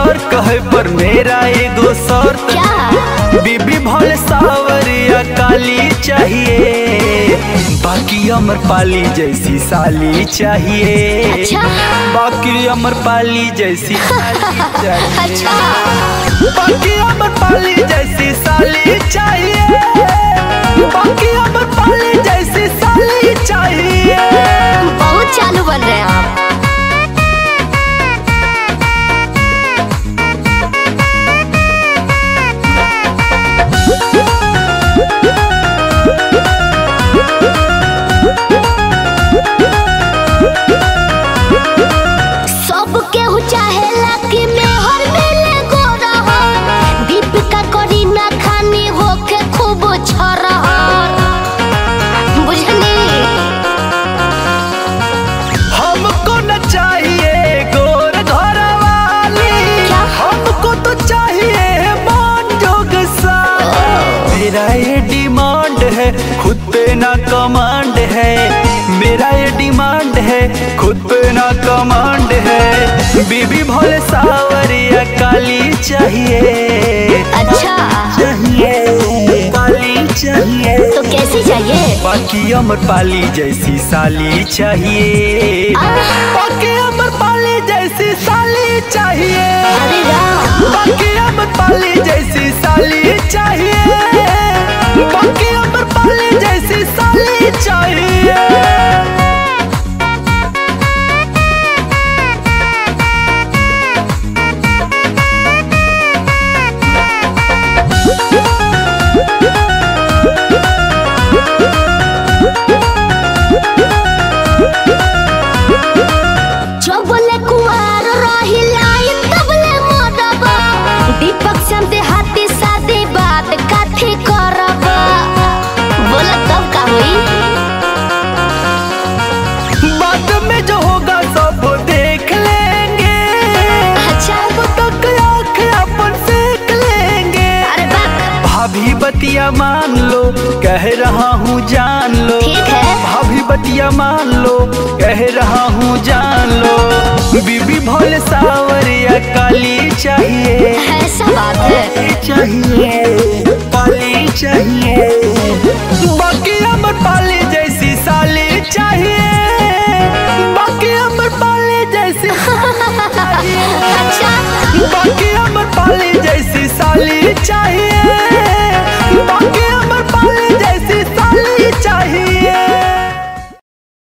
नर्क है पर मेरा एगो शर्त क्या? बीबी भोले सावरिया काली चाहिए, बाकी अमरपाली जैसी साली चाहिए। अच्छा? बाकी अमरपाली जैसी साली चाहिए। अच्छा। बाकी अमरपाली जैसी साली चाहिए, बाकी अमरपाली जैसी साली चाहिए। बहुत चालू बन रहे हैं आप। मेरा ये डिमांड है, खुद पे ना कमांड है। मेरा ये डिमांड है, खुद पे ना कमांड है। बीबी भोले सावरिया काली चाहिए। अच्छा चाहिए, काली चाहिए। तो कैसी चाहिए? बाकी अमरपाली जैसी साली चाहिए। बाकी अमरपाली जैसी साली चाहिए। अरे वाह। बाकी अमरपाली जैसी साली चाहिए। बाकी अमरपाली जैसी साली चाहिए। दीपक से हाथी शादी बात काठी करब, बोला तब का हुई? बाद में जो होगा सब देख लेंगे। अच्छा। तक आँख अपन सेक लेंगे। अरे बाप। भाभी बतिया मान लो, कह रहा हूँ जान लो। ठीक है। भाभी बतिया मान लो, कह रहा हूँ जान लो। बीबी भोले सावरिया काली चाहिए। ऐसा बात है। चाहिए, काली